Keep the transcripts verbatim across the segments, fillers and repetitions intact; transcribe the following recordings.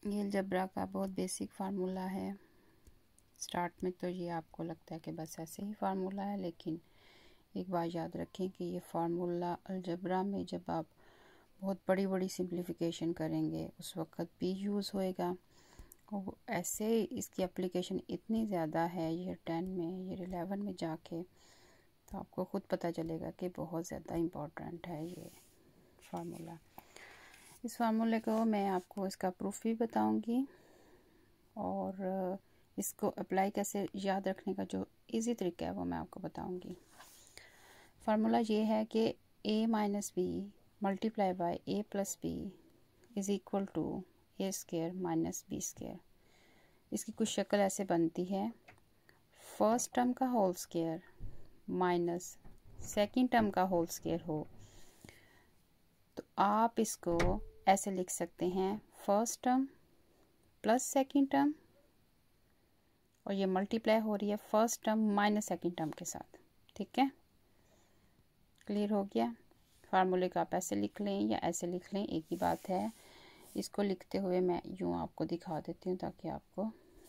ये अलजेब्रा का बहुत बेसिक फार्मूला है। स्टार्ट में तो ये आपको लगता है कि बस ऐसे ही फार्मूला है, लेकिन एक बात याद रखें कि ये फार्मूला अलजेब्रा में जब आप बहुत बड़ी बड़ी सिंप्लीफिकेशन करेंगे उस वक्त भी यूज़ होएगा। और ऐसे इसकी एप्लीकेशन इतनी ज़्यादा है ईयर टेन में, ईयर इलेवन में जाके, तो आपको ख़ुद पता चलेगा कि बहुत ज़्यादा इम्पोर्टेंट है ये फार्मूला। इस फार्मूले को मैं आपको इसका प्रूफ भी बताऊंगी और इसको अप्लाई कैसे याद रखने का जो इजी तरीका है वो मैं आपको बताऊंगी। फार्मूला ये है कि a minus B multiply by A plus B is equal to A square minus B square. इसकी कुछ शक्ल ऐसे बनती है, फर्स्ट टर्म का whole square minus second term का होल स्केयर हो तो आप इसको ऐसे लिख सकते हैं, first term plus second term, और ये मल्टीप्लाई हो रही है first term minus second term के साथ। ठीक है, क्लियर हो गया। फार्मूले को आप ऐसे लिख लें या ऐसे लिख लें, एक ही बात है। इसको लिखते हुए मैं यूँ आपको दिखा देती हूँ ताकि आपको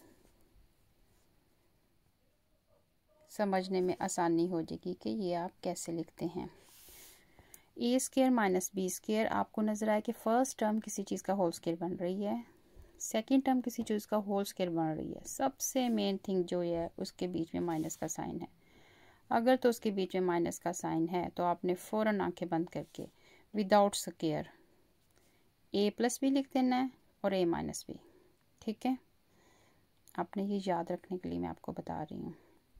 समझने में आसानी हो जाएगी कि ये आप कैसे लिखते हैं। A square minus B square, आपको नज़र आए कि फर्स्ट टर्म किसी चीज़ का होल स्केयर बन रही है, सेकेंड टर्म किसी चीज़ का होल स्केयर बन रही है। सबसे मेन थिंग जो है उसके बीच में माइनस का साइन है। अगर तो उसके बीच में माइनस का साइन है तो आपने फ़ौरन आंखें बंद करके without square A plus B लिख देना है और ए माइनस बी। ठीक है, आपने ये याद रखने के लिए मैं आपको बता रही हूँ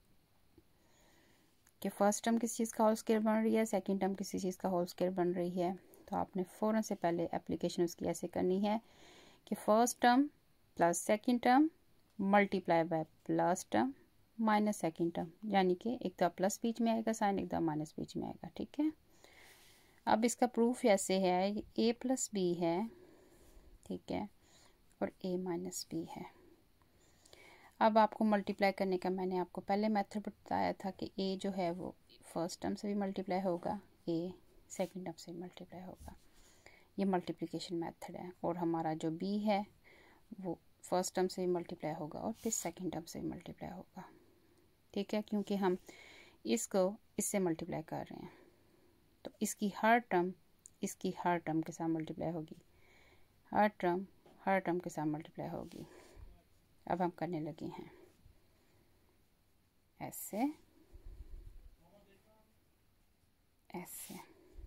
कि फर्स्ट टर्म किसी चीज़ का होल स्केयर बन रही है, सेकेंड टर्म किसी चीज़ का होल स्केयर बन रही है, तो आपने फ़ौरन से पहले एप्लीकेशन उसकी ऐसे करनी है कि first term plus second term multiply by plus term minus second term, यानी कि एक दफ़ा प्लस बीच में आएगा साइन, एक दफ़ा माइनस बीच में आएगा। ठीक है, अब इसका प्रूफ ऐसे है, ए प्लस बी है, ठीक है, और ए माइनस बी है। अब आपको मल्टीप्लाई करने का मैंने आपको पहले मेथड बताया था कि ए जो है वो फर्स्ट टर्म से भी मल्टीप्लाई होगा, ए सेकेंड टर्म से भी मल्टीप्लाई होगा। ये मल्टीप्लिकेशन मेथड है। और हमारा जो बी है वो फर्स्ट टर्म से भी मल्टीप्लाई होगा और फिर सेकेंड टर्म से भी मल्टीप्लाई होगा। ठीक है, क्योंकि हम इसको इससे मल्टीप्लाई कर रहे हैं तो इसकी हर टर्म इसकी हर टर्म के साथ मल्टीप्लाई होगी, हर टर्म हर टर्म के साथ मल्टीप्लाई होगी। अब हम करने लगे हैं ऐसे ऐसे।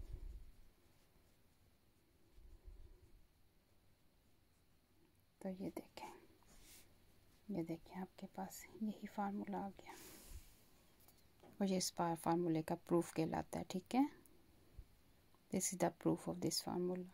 तो ये देखें, ये देखें आपके पास यही फार्मूला आ गया और ये इस फार्मूले का प्रूफ कहलाता है। ठीक है, this is the proof of this formula.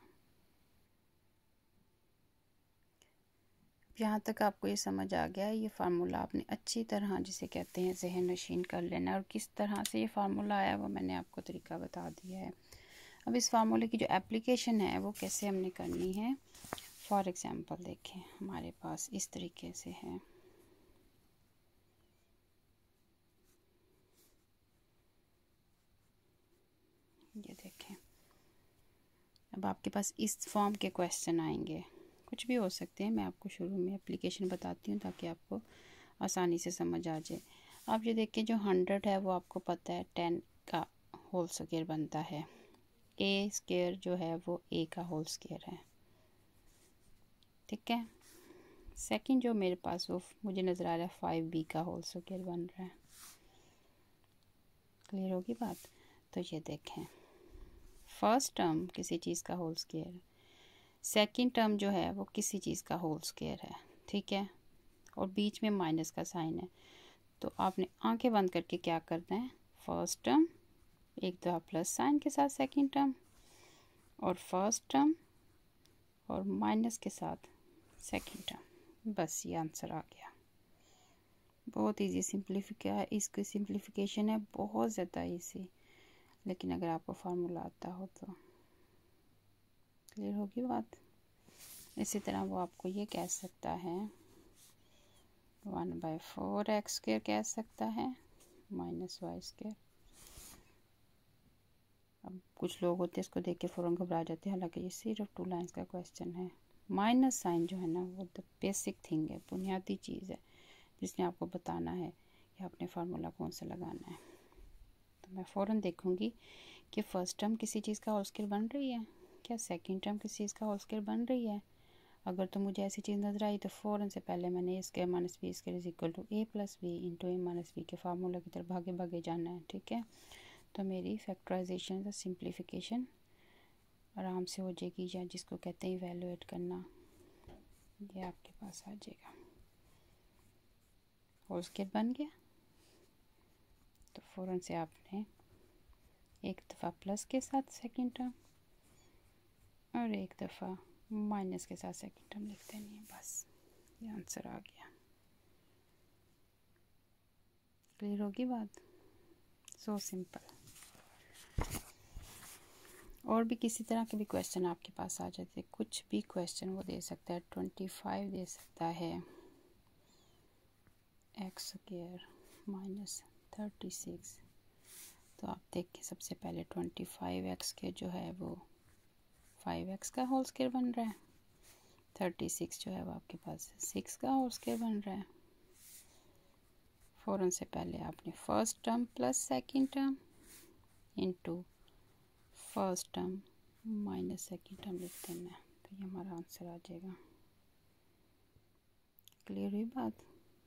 यहाँ तक आपको ये समझ आ गया है, ये फार्मूला आपने अच्छी तरह जिसे कहते हैं जहन नशीन कर लेना है। और किस तरह से ये फार्मूला आया वो मैंने आपको तरीका बता दिया है। अब इस फार्मूले की जो एप्लीकेशन है वो कैसे हमने करनी है। फॉर एग्जांपल देखें, हमारे पास इस तरीके से है, ये देखें। अब आपके पास इस फॉर्म के क्वेश्चन आएंगे, कुछ भी हो सकते हैं। मैं आपको शुरू में एप्लीकेशन बताती हूँ ताकि आपको आसानी से समझ आ जाए। आप ये देखिए, जो हंड्रेड है वो आपको पता है टेन का होल स्क्वायर बनता है, ए स्क्वायर जो है वो ए का होल स्क्वायर है। ठीक है, सेकंड जो मेरे पास वो मुझे नज़र आ रहा है फाइव बी का होल स्क्वायर बन रहा है। क्लियर होगी बात। तो ये देखें, फर्स्ट टर्म किसी चीज़ का होल स्क्वायर, सेकंड टर्म जो है वो किसी चीज़ का होल स्क्वायर है। ठीक है, और बीच में माइनस का साइन है। तो आपने आंखें बंद करके क्या करना है, फर्स्ट टर्म एक दफ़ा प्लस साइन के साथ सेकंड टर्म, और फर्स्ट टर्म और माइनस के साथ सेकंड टर्म। बस ये आंसर आ गया। बहुत इजी सिंप्लीफिका है, इसकी सिंप्लीफिकेशन है बहुत ज़्यादा इजी, लेकिन अगर आपको फार्मूला आता हो तो क्लियर होगी बात। इसी तरह वो आपको ये कह सकता है one by four X square कह सकता है माइनस वाई स्क्वायर। अब कुछ लोग होते हैं इसको देख के फ़ौरन घबरा जाते हैं, हालांकि ये सिर्फ टू लाइंस का क्वेश्चन है। माइनस साइन जो है ना वो द बेसिक थिंग है, बुनियादी चीज़ है जिसने आपको बताना है कि आपने फार्मूला कौन सा लगाना है। तो मैं फ़ौरन देखूंगी कि फर्स्ट टर्म किसी चीज़ का होल स्क्वायर बन रही है क्या, सेकंड टर्म किसी चीज़ का होल स्क्वायर बन रही है। अगर तो मुझे ऐसी चीज़ नज़र आई तो फ़ौरन से पहले मैंने a square minus b square is equal to a plus b into a minus b के फार्मूला की तरफ भागे भागे जाना है। ठीक है, तो मेरी फैक्टराइजेशन या सिंप्लीफिकेशन आराम से हो जाएगी, या जिसको कहते हैं इवेलुएट करना, ये आपके पास आ जाएगा। होल स्क्वायर बन गया तो फ़ौरन से आपने एक दफ़ा प्लस के साथ सेकंड टर्म और एक दफ़ा माइनस के साथ सेकंड टर्म लिख देनी है, बस ये आंसर आ गया। क्लियर होगी बात, सो सिंपल। और भी किसी तरह के भी क्वेश्चन आपके पास आ जाते, कुछ भी क्वेश्चन वो दे सकता है, ट्वेंटी फाइव दे सकता है, x square minus thirty six, तो आप देखिए सबसे पहले ट्वेंटी फाइव एक्स के जो है वो फाइव एक्स का होल स्क्वायर बन रहा है, थर्टी सिक्स जो है वो आपके पास सिक्स का होल स्क्वायर बन रहा है। फ़ौरन से पहले आपने first term plus second term into first term minus second term लिख देना है, तो ये हमारा आंसर आ जाएगा। क्लियर हुई बात,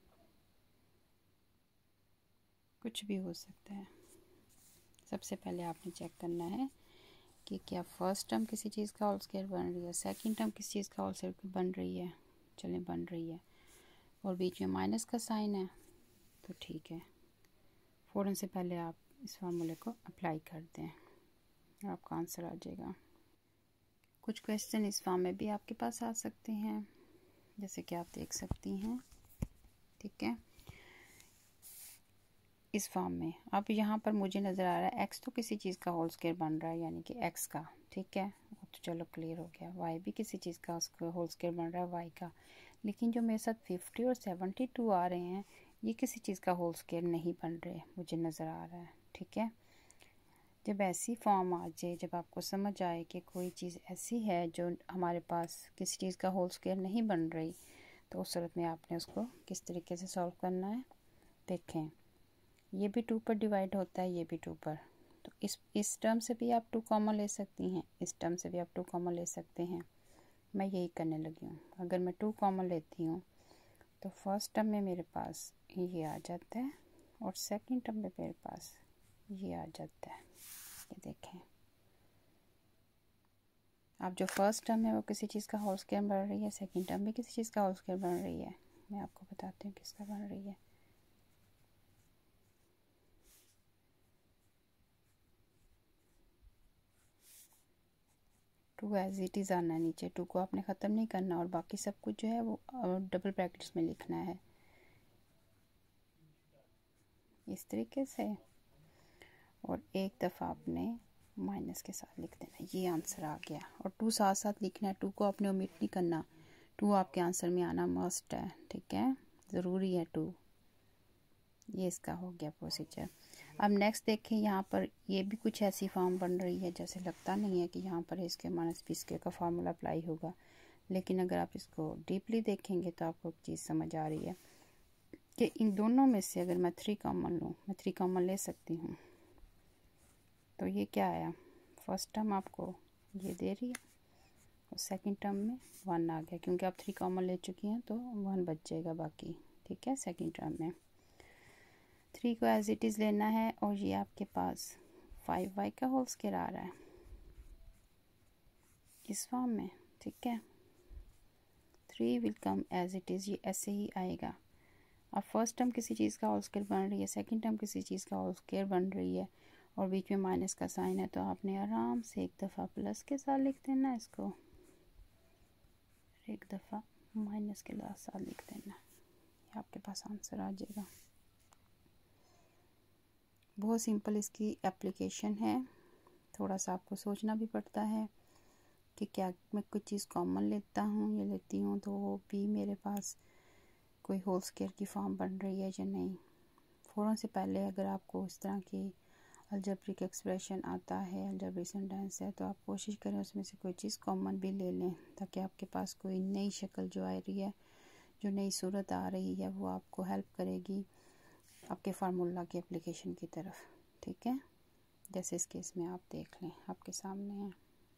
कुछ भी हो सकता है। सबसे पहले आपने चेक करना है कि क्या फर्स्ट टर्म किसी चीज़ का होल स्क्वायर बन रही है, सेकंड टर्म किसी चीज़ का होल स्क्वायर बन रही है, चलें बन रही है, और बीच में माइनस का साइन है तो ठीक है। फ़ौरन से पहले आप इस फार्मूले को अप्लाई कर दें, आपका आंसर आ जाएगा। कुछ क्वेश्चन इस फॉर्म में भी आपके पास आ सकते हैं, जैसे कि आप देख सकती हैं। ठीक है, इस फॉर्म में अब यहाँ पर मुझे नज़र आ रहा है एक्स तो किसी चीज़ का होल स्क्वायर बन रहा है, यानी कि एक्स का। ठीक है, तो चलो क्लियर हो गया। वाई भी किसी चीज़ का होल स्क्वायर बन रहा है, वाई का। लेकिन जो मेरे साथ फिफ्टी और सेवेंटी टू आ रहे हैं ये किसी चीज़ का होल स्क्वायर नहीं बन रहे, मुझे नज़र आ रहा है। ठीक है, जब ऐसी फॉर्म आ जाए, जब आपको समझ आए कि कोई चीज़ ऐसी है जो हमारे पास किसी चीज़ का होल स्क्वायर नहीं बन रही, तो उस सूरत में आपने उसको किस तरीके से सॉल्व करना है। देखें, ये भी टू पर डिवाइड होता है, ये भी टू पर, तो इस इस टर्म से भी आप टू कॉमन ले सकती हैं, इस टर्म से भी आप टू कॉमन ले सकते हैं। मैं यही करने लगी हूँ। अगर मैं टू कॉमन लेती हूँ तो फर्स्ट टर्म में मेरे पास ये आ जाता है और सेकंड टर्म में मेरे पास ये आ जाता है। ये देखें, अब जो फर्स्ट टर्म है वो किसी चीज़ का होल स्क्वायर बन रही है, सेकंड टर्म भी किसी चीज़ का होल स्क्वायर बन रही है। मैं आपको बताती हूँ किसका बन रही है। टू एज इट इज़ आना है नीचे, टू को आपने ख़त्म नहीं करना और बाकी सब कुछ जो है वो डबल ब्रैकेट्स में लिखना है इस तरीके से, और एक दफ़ा आपने माइनस के साथ लिख देना। ये आंसर आ गया, और टू साथ साथ लिखना है, टू को आपने ओमिट नहीं करना, टू आपके आंसर में आना मस्ट है। ठीक है, ज़रूरी है टू। ये इसका हो गया प्रोसीजर। अब नेक्स्ट देखें, यहाँ पर ये भी कुछ ऐसी फॉर्म बन रही है जैसे लगता नहीं है कि यहाँ पर इसके माइनस बी स्क्वायर का फार्मूला अप्लाई होगा, लेकिन अगर आप इसको डीपली देखेंगे तो आपको एक चीज़ समझ आ रही है कि इन दोनों में से अगर मैं थ्री कॉमन लूँ, मैं थ्री कॉमन ले सकती हूँ, तो ये क्या आया, फर्स्ट टर्म आपको ये दे रही है और सेकंड टर्म में वन आ गया, क्योंकि आप थ्री कॉमन ले चुकी हैं तो वन बच जाएगा बाकी। ठीक है, सेकंड टर्म में थ्री को एज इट इज़ लेना है, और ये आपके पास फाइव वाई का होल स्क्वायर आ रहा है इस फॉर्म में। ठीक है, three will come as it is, ये ऐसे ही आएगा। अब फर्स्ट टर्म किसी चीज़ का होल स्क्वायर बन रही है, सेकंड टर्म किसी चीज़ का होल स्क्वायर बन रही है, और बीच में माइनस का साइन है, तो आपने आराम से एक दफ़ा प्लस के साथ लिख देना इसको, एक दफ़ा माइनस के साथ लिख देना, आपके पास आंसर आ जाएगा। बहुत सिंपल इसकी एप्लीकेशन है, थोड़ा सा आपको सोचना भी पड़ता है कि क्या मैं कुछ चीज़ कॉमन लेता हूँ या लेती हूँ तो वो भी मेरे पास कोई होल स्क्वायर की फॉर्म बन रही है या नहीं। फ़ौरन से पहले अगर आपको इस तरह की अलजेब्रिक एक्सप्रेशन आता है, अलजेब्रिक सेंटेंस है, तो आप कोशिश करें उसमें से कोई चीज़ कॉमन भी ले लें ताकि आपके पास कोई नई शक्ल जो आ रही है, जो नई सूरत आ रही है, वो आपको हेल्प करेगी आपके फार्मूला की एप्लीकेशन की तरफ। ठीक है, जैसे इस केस में आप देख लें आपके सामने है,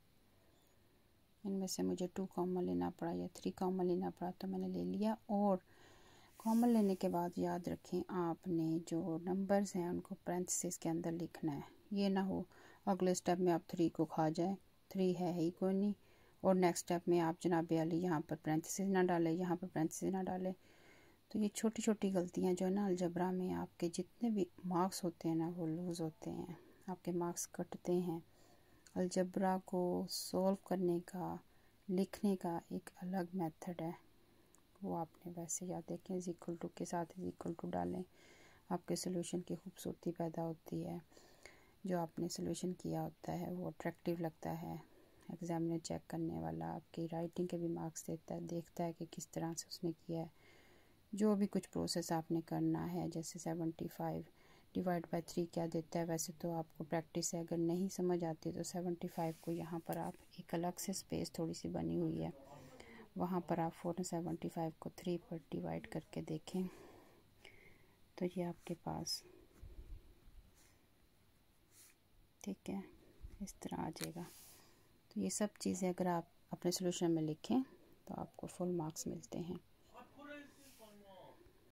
इनमें से मुझे टू कॉमन लेना पड़ा या थ्री कॉमन लेना पड़ा तो मैंने ले लिया। और कॉमन लेने के बाद याद रखें आपने जो नंबर्स हैं उनको पैरेंथेसिस के अंदर लिखना है। ये ना हो अगले स्टेप में आप थ्री को खा जाए, थ्री है ही कोई नहीं, और नेक्स्ट स्टेप में आप जनाब अली यहाँ पर पैरेंथेसिस ना डालें, यहाँ पर पैरेंथेसिस ना डालें। तो ये छोटी छोटी गलतियाँ जो है ना अलजबरा में आपके जितने भी मार्क्स होते हैं ना वो लूज़ होते हैं, आपके मार्क्स कटते हैं। अलजबरा को सॉल्व करने का, लिखने का एक अलग मेथड है, वो आपने वैसे याद देखें इज इक्वल टू के साथ इज इक्वल टू डालें, आपके सोल्यूशन की खूबसूरती पैदा होती है। जो आपने सोल्यूशन किया होता है वो अट्रैक्टिव लगता है, एग्जामिनर चेक करने वाला आपकी राइटिंग के भी मार्क्स देता है, देखता है कि किस तरह से उसने किया है। जो भी कुछ प्रोसेस आपने करना है, जैसे seventy five divide by three क्या देता है, वैसे तो आपको प्रैक्टिस है, अगर नहीं समझ आती तो सेवेंटी फाइव को यहाँ पर आप एक अलग से स्पेस थोड़ी सी बनी हुई है, वहाँ पर आप फोर सेवेंटी फाइव को थ्री पर डिवाइड करके देखें तो ये आपके पास ठीक है इस तरह आ जाएगा। तो ये सब चीज़ें अगर आप अपने सोल्यूशन में लिखें तो आपको फुल मार्क्स मिलते हैं।